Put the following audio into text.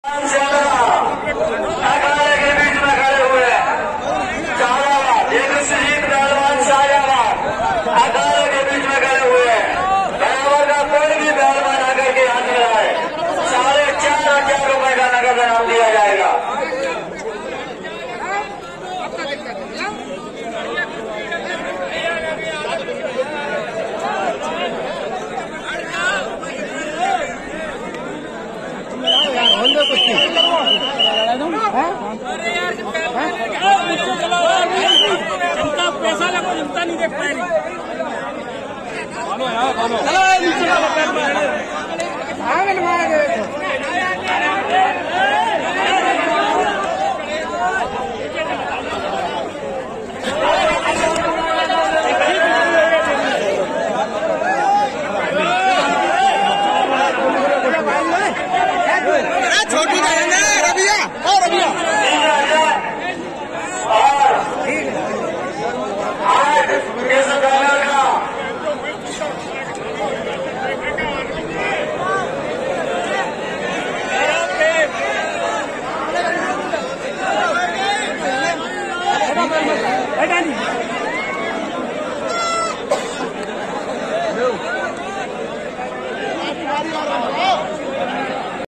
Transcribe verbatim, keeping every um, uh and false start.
अखाड़े के बीच में खड़े हुए शाहजाबाद एक सुजीत पहलवान शाहजाबाद अखाड़े के बीच में खड़े हुए बराबर का कोई भी पहलवान आकर के हाथ में आए साढ़े चार हजार रुपए का नगद इनाम दिया जाएगा। पैसा लगो जनता नहीं देख पाएगी। चलो